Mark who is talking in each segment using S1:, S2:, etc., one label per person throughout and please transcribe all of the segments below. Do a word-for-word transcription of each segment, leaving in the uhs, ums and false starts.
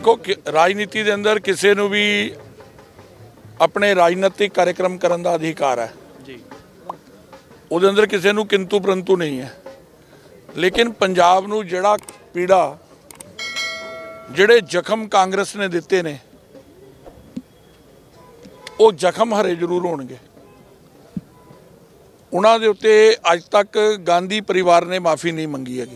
S1: देखो राजनीति के अंदर किसी नूं भी अपने राजनीतिक कार्यक्रम करने का अधिकार है जी, उहदे अंदर किसी नूं किंतु परंतु नहीं है। लेकिन पंजाब नूं जिहड़ा पीड़ा जिहड़े जख्म कांग्रेस ने दिते ने वो जख्म हरे जरूर होणगे। उन्हां दे उत्ते अज तक गांधी परिवार ने माफ़ी नहीं मंगी हैगी।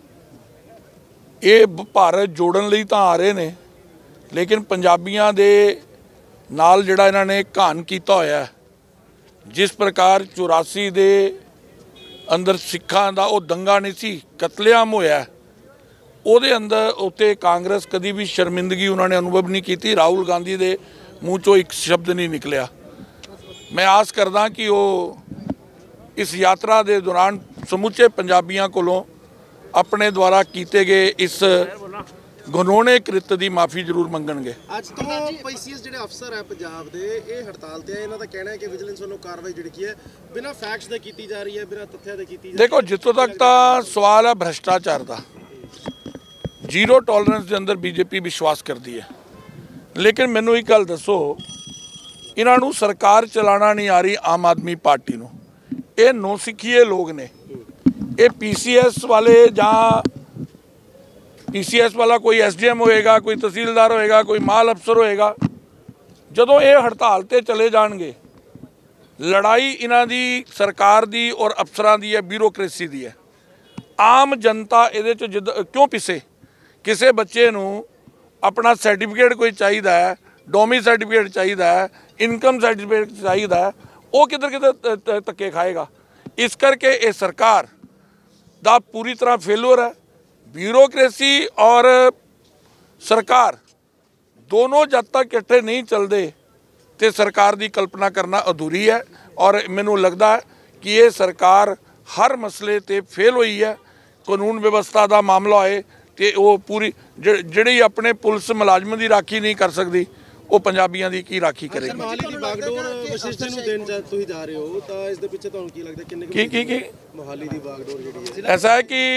S1: ये भारत जोड़न लई तां आ रहे ने, लेकिन पंजाबियां दे नाल जिहड़ा इन्हां ने घान कीता होया है, जिस प्रकार चौरासी दे अंदर सिखां दा वो दंगा नहीं सी कतलेआम होया, उहदे अंदर उत्ते कांग्रेस कदी भी शर्मिंदगी उन्होंने अनुभव नहीं की। राहुल गांधी दे मूँह चों एक शब्द नहीं निकलिया। मैं आस करदा कि वो इस यात्रा के दौरान समुचे पंजाबियों कोलों अपने द्वारा किए गए इस घिनौने कृत की माफ़ी जरूर मंगणगे।
S2: अज तो पीसीएस जिहड़े अफसर है पंजाब दे ये हड़ताल ते है, इन्हां दा कहना है कि विजिलेंस वालों कार्रवाई जिहड़ी की है बिना फैक्ट्स दे कीती जा रही है, बिना तथ्यां दे कीती जा रही है।
S1: देखो जितों तक तो सवाल है भ्रष्टाचार का, जीरो टॉलरेंस के अंदर बीजेपी विश्वास करती है। लेकिन मैनू एक गल दसो, इन्हां नूं सरकार चलाना नहीं आ रही आम आदमी पार्टी नूं। ये नौ सिखिए लोग ने, ये पीसीएस वाले जां पीसीएस वाला कोई एसडीएम होएगा, कोई तहसीलदार होएगा, कोई माल अफसर होएगा, जदों ये हड़ताल ते चले जाणगे, लड़ाई इन्हां दी सरकार दी और अफसरां दी है, ब्यूरोक्रेसी दी है। आम जनता इहदे च जिद क्यों पिसे? किसी बच्चे नूं अपना सर्टिफिकेट कोई चाहिदा है, डोमी सर्टिफिकेट चाहिदा है, इनकम सर्टिफिकेट चाहिदा है, वो किधर किधर धक्के खाएगा। इस करके ये सरकार दा पूरी तरह फेलूर है। ब्यूरोक्रेसी और सरकार दोनों जब तक इकट्ठे नहीं चलते तो सरकार की कल्पना करना अधूरी है। और मैनू लगता है कि ये सरकार हर मसले ते फेल हुई है। कानून व्यवस्था का मामला है तो वो पूरी जिहड़ी अपने पुलिस मुलाजमां की राखी नहीं कर सकती, वो पंजाबियों की की राखी करेगी।
S2: मोहाली दी बागडोर वशिष्ठ नूं देण जा तुसीं जा रहे हो तो इस दे पिछे तुहानूं की लगदा किन्ने
S1: की की की
S2: मोहाली दी बागडोर जिहड़ी है?
S1: ऐसा है कि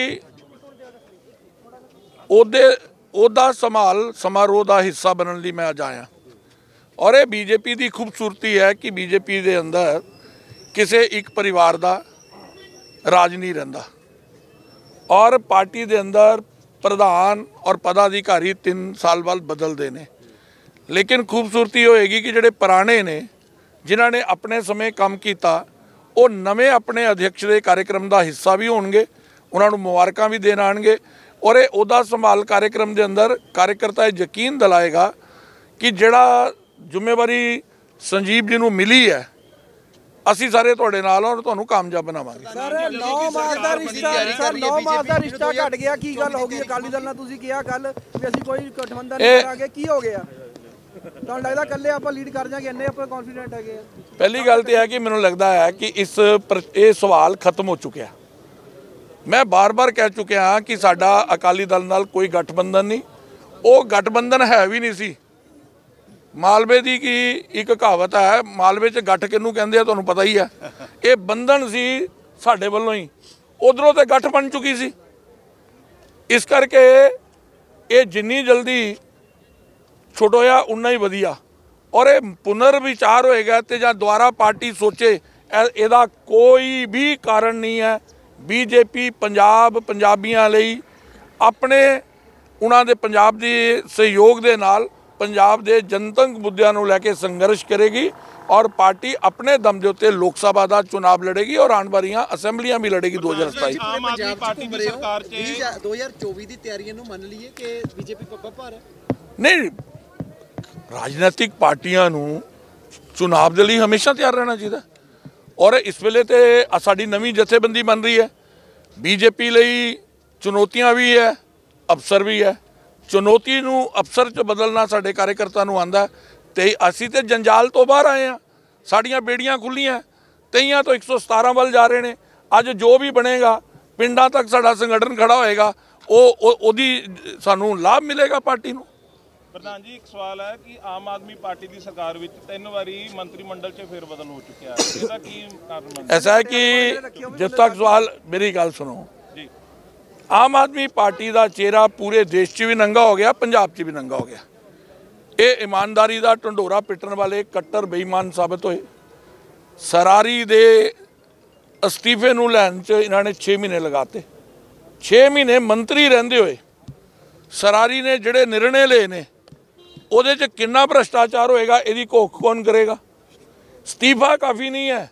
S1: ओहदे ओहदा संभाल समारोह का हिस्सा बनने लई मैं अज आया। और ये बीजेपी की खूबसूरती है कि बीजेपी के अंदर किसी एक परिवार का राज नहीं रहिंदा और पार्टी के अंदर प्रधान और पदाधिकारी तीन साल बाद बदलते हैं। लेकिन खूबसूरती होएगी कि जिहड़े पुराने ने जिन्हां ने अपने समय काम किया वो नवे अपने अध्यक्ष के कार्यक्रम का हिस्सा भी होणगे, उन्होंने मुबारकां भी देण आउणगे। और ये ओहदा संभाल कार्यक्रम के अंदर कार्यकर्ता यकीन दिलाएगा कि जिहड़ा जिम्मेवारी संजीव जी नूं मिली है, ਅਸੀਂ ਸਾਰੇ ਤੁਹਾਡੇ ਨਾਲ और ਤੁਹਾਨੂੰ ਕਾਮਯਾਬ ਬਣਾਵਾਂਗੇ।
S3: ਸਰ नौ मार्च ਦਾ ਰਿਸ਼ਤਾ ਸਰ नौ ਮਾਰਚ ਦਾ ਰਿਸ਼ਤਾ ਘਟ ਗਿਆ, ਕੀ ਗੱਲ ਹੋ ਗਈ? ਅਕਾਲੀ ਦਲ ਨਾਲ ਤੁਸੀਂ ਕਿਹਾ ਕੱਲ ਵੀ ਅਸੀਂ ਕੋਈ ਗਠਬੰਧਨ ਨਹੀਂ ਕਰਾਂਗੇ, ਕੀ ਹੋ ਗਿਆ? ਤੁਹਾਨੂੰ ਲੱਗਦਾ ਕੱਲੇ ਆਪਾਂ ਲੀਡ ਕਰ ਜਾਾਂਗੇ, ਇੰਨੇ ਆਪਾਂ ਕੌਨਫੀਡੈਂਟ ਹੈਗੇ?
S1: ਪਹਿਲੀ ਗੱਲ ਤੇ ਹੈ ਕਿ ਮੈਨੂੰ ਲੱਗਦਾ ਹੈ ਕਿ ਇਸ ਇਹ ਸਵਾਲ ਖਤਮ ਹੋ ਚੁੱਕਿਆ। मैं बार बार कह चुके हाँ कि साडा अकाली दल नाल कोई गठबंधन नहीं, वो गठबंधन है भी नहीं सी। मालवे की की एक कहावत है, मालवे च गठ किनू कहंदे आ तुहानूं पता ही है। ये बंधन सी साडे वल्लों ही, उधरों तो गठ बन चुकी सी। इस करके ये जिन्नी जल्दी छुटोया उन्ना ही वधिया। और ये पुनर्विचार होएगा तो जां दोबारा पार्टी सोचे, इहदा कोई भी कारण नहीं है। बीजेपी पंजाब पंजाबियों लई अपने उन्हां दे पंजाब दे सहयोग दे नाल पंजाब दे जनतक मुद्दों नूं लैके संघर्ष करेगी और पार्टी अपने दम दे उत्ते लोक सभा का चुनाव लड़ेगी और आने वाली असैंबलियां भी लड़ेगी दो हज़ार सताई।
S2: दो हज़ार चौबीस की तैयारियों मन लीए कि बीजेपी पक्का भार है?
S1: नहीं, राजनीतिक पार्टियां नूं चुनाव के लिए हमेशा तैयार रहना चाहिए। और इस वेले तो साड़ी नवी जथेबंदी बन रही है, बीजेपी लई चुनौतियां भी है, अफसर भी है। चुनौती नूं अफसर च बदलना साडे कार्यकर्ता नूं आंदा ते असीं ते जंजाल तो बाहर आए हैं, साड़ियां बेड़ियां खुल्लियां, तईयां तो एक सौ सतारह वाल जा रहे हैं। अज जो भी बनेगा पिंडां तक साडा संगठन खड़ा होएगा, ओहदी सानूं लाभ मिलेगा पार्टी नूं।
S4: प्रधान जी एक सवाल है कि आम आदमी पार्टी की सरकार में तीन बारी मंत्रिमंडल च फेर बदल हो चुका है, इसका की कारण?
S1: ऐसा है कि जब तक सवाल मेरी गल सुनो जी, ਆਮ ਆਦਮੀ ਪਾਰਟੀ ਦਾ ਚਿਹਰਾ ਪੂਰੇ ਦੇਸ਼ 'ਚ ਵੀ ਨੰਗਾ ਹੋ ਗਿਆ, ਪੰਜਾਬ 'ਚ ਵੀ ਨੰਗਾ ਹੋ ਗਿਆ। ਇਹ ਇਮਾਨਦਾਰੀ ਦਾ ਢੰਡੋਰਾ ਪਿੱਟਣ ਵਾਲੇ ਕੱਟਰ ਬੇਈਮਾਨ ਸਾਬਤ ਹੋਏ। ਸਰਾਰੀ ਦੇ ਅਸਤੀਫੇ ਨੂੰ ਲੈਣ 'ਚ ਇਹਨਾਂ ਨੇ ਛੇ ਮਹੀਨੇ ਲਗਾਤੇ। ਛੇ ਮਹੀਨੇ ਮੰਤਰੀ ਰਹਿੰਦੇ ਹੋਏ ਸਰਾਰੀ ਨੇ ਜਿਹੜੇ ਨਿਰਣੇ ਲਏ ਨੇ ਉਹਦੇ 'ਚ ਕਿੰਨਾ ਭ੍ਰਸ਼ਟਾਚਾਰ ਹੋਏਗਾ, ਇਹਦੀ ਘੋਖ ਕੌਣ ਕਰੇਗਾ? ਅਸਤੀਫਾ ਕਾਫੀ ਨਹੀਂ ਹੈ।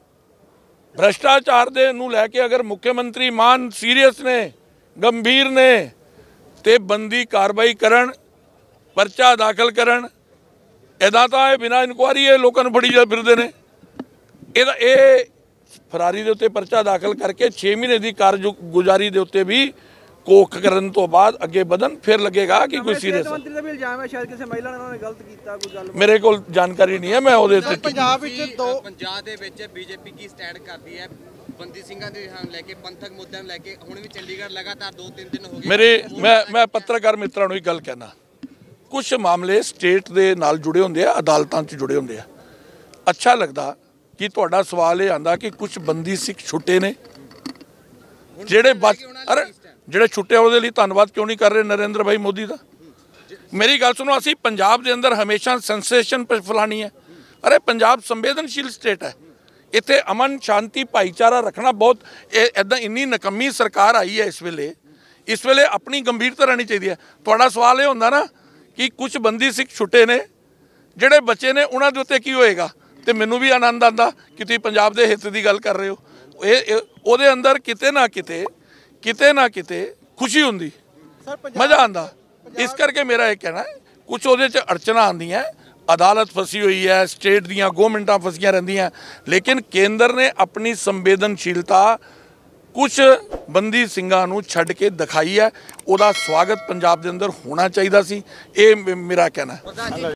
S1: ਭ੍ਰਸ਼ਟਾਚਾਰ ਦੇ ਨੂੰ ਲੈ ਕੇ ਅਗਰ ਮੁੱਖ ਮੰਤਰੀ ਮਾਨ ਸੀਰੀਅਸ ਨੇ, ਗੰਭੀਰ ਨੇ, ਤੇ ਬੰਦੀ ਕਾਰਵਾਈ ਕਰਨ, ਪਰਚਾ ਦਾਖਲ ਕਰਨ। ਇਹਦਾ ਤਾਂ ਇਹ ਬਿਨਾਂ ਇਨਕੁਆਰੀ ਇਹ ਲੋਕਾਂ ਨੂੰ ਫੜੀ ਜਾ ਫਿਰਦੇ ਨੇ। ਇਹਦਾ ਇਹ ਫਰਾਰੀ ਦੇ ਉੱਤੇ ਪਰਚਾ ਦਾਖਲ ਕਰਕੇ ਛੇ ਮਹੀਨੇ ਦੀ ਕਾਰਗੁਜ਼ਾਰੀ ਦੇ ਉੱਤੇ ਵੀ ਕੋਖ ਕਰਨ ਤੋਂ ਬਾਅਦ ਅੱਗੇ ਵਧਣ, ਫਿਰ ਲੱਗੇਗਾ ਕਿ ਕੋਈ ਸੀਰੀਅਸ ਹੈ।
S3: ਮੰਤਰੀ ਦਾ ਵੀ ਇਲਜ਼ਾਮ ਹੈ ਸ਼ਾਇਦ ਕਿਸੇ ਮਹਿਲਾ ਨੇ ਉਹਨਾਂ ਨੇ ਗਲਤ ਕੀਤਾ, ਕੋਈ ਗੱਲ
S1: ਮੇਰੇ ਕੋਲ ਜਾਣਕਾਰੀ ਨਹੀਂ ਹੈ, ਮੈਂ ਉਹਦੇ ਤੇ
S5: ਪੰਜਾਬ ਵਿੱਚ ਦੋ ਪੰਜਾਬ ਦੇ ਵਿੱਚ ਬੀਜੇਪੀ ਕੀ ਸਟੈਂਡ ਕਰਦੀ ਹੈ ਬੰਦੀ ਸਿੰਘਾਂ ਦੇ ਨੂੰ ਲੈ ਕੇ, ਪੰਥਕ ਮੁੱਦਿਆਂ ਨੂੰ ਲੈ ਕੇ? ਹੁਣ ਵੀ ਚੰਡੀਗੜ੍ਹ ਲਗਾਤਾਰ ਦੋ ਤਿੰਨ ਦਿਨ ਹੋ ਗਏ।
S1: ਮੇਰੇ ਮੈਂ ਮੈਂ ਪੱਤਰਕਾਰ ਮਿੱਤਰਾਂ ਨੂੰ ਇੱਕ ਗੱਲ ਕਹਿਣਾ, ਕੁਝ ਮਾਮਲੇ ਸਟੇਟ ਦੇ ਨਾਲ ਜੁੜੇ ਹੁੰਦੇ ਆ, ਅਦਾਲਤਾਂ 'ਚ ਜੁੜੇ ਹੁੰਦੇ ਆ। ਅੱਛਾ ਲੱਗਦਾ ਕਿ ਤੁਹਾਡਾ ਸਵਾਲ ਇਹ ਆਂਦਾ ਕਿ ਕੁਝ ਬੰਦੀ ਸਿੱਖ ਛੁੱਟੇ ਨੇ ਜਿਹੜੇ ਬਚ ਅਰੇ ਜਿਹੜੇ ਛੁੱਟੇ ਉਹਦੇ ਲਈ ਧੰਨਵਾਦ ਕਿਉਂ ਨਹੀਂ ਕਰ ਰਹੇ ਨਰਿੰਦਰ ਭਾਈ ਮੋਦੀ ਦਾ? ਮੇਰੀ ਗੱਲ ਸੁਣੋ, ਅਸੀਂ ਪੰਜਾਬ ਦੇ ਅੰਦਰ ਹਮੇਸ਼ਾ ਸੈਂਸੇਸ਼ਨ ਫੈਲਾਣੀ ਹੈ। ਅਰੇ ਪੰਜਾਬ ਸੰਵੇਦਨਸ਼ੀਲ ਸਟੇਟ ਹੈ, ਇੱਥੇ ਅਮਨ ਸ਼ਾਂਤੀ ਭਾਈਚਾਰਾ ਰੱਖਣਾ ਬਹੁਤ ਇੱਦਾਂ ਇੰਨੀ ਨਕੰਮੀ ਸਰਕਾਰ ਆਈ ਹੈ ਇਸ ਵੇਲੇ ਇਸ ਵੇਲੇ ਆਪਣੀ ਗੰਭੀਰਤਾ ਰਹਿਣੀ ਚਾਹੀਦੀ ਹੈ। ਤੁਹਾਡਾ ਸਵਾਲ ਇਹ ਹੁੰਦਾ ਨਾ ਕਿ ਕੁਝ ਬੰਦੀ ਸਿੱਖ ਛੁੱਟੇ ਨੇ ਜਿਹੜੇ ਬੱਚੇ ਨੇ ਉਹਨਾਂ ਦੇ ਉੱਤੇ ਕੀ ਹੋਏਗਾ, ਤੇ ਮੈਨੂੰ ਵੀ ਆਨੰਦ ਆਉਂਦਾ ਕਿ ਤੁਸੀਂ ਪੰਜਾਬ ਦੇ ਹਿੱਤ ਦੀ ਗੱਲ ਕਰ ਰਹੇ ਹੋ। ਇਹ ਉਹਦੇ ਅੰਦਰ ਕਿਤੇ ਨਾ ਕਿਤੇ ਕਿਤੇ ਨਾ ਕਿਤੇ ਖੁਸ਼ੀ ਹੁੰਦੀ, ਮਜ਼ਾ ਆਉਂਦਾ। ਇਸ ਕਰਕੇ ਮੇਰਾ ਇਹ ਕਹਿਣਾ ਹੈ ਕੁਝ ਉਹਦੇ 'ਚ ਅੜਚਨਾ ਆਉਂਦੀਆਂ, ਅਦਾਲਤ ਫਸੀ ਹੋਈ ਹੈ, ਸਟੇਟ ਦੀਆਂ ਗਵਰਨਮੈਂਟਾਂ ਫਸੀਆਂ ਰਹਿੰਦੀਆਂ, ਲੇਕਿਨ ਕੇਂਦਰ ਨੇ ਆਪਣੀ ਸੰਵੇਦਨਸ਼ੀਲਤਾ ਕੁਝ ਬੰਦੀ ਸਿੰਘਾਂ ਨੂੰ ਛੱਡ ਕੇ ਦਿਖਾਈ ਹੈ। ਉਹਦਾ ਸਵਾਗਤ ਪੰਜਾਬ ਦੇ ਅੰਦਰ ਹੋਣਾ ਚਾਹੀਦਾ ਸੀ, ਇਹ ਮੇਰਾ ਕਹਿਣਾ ਹੈ।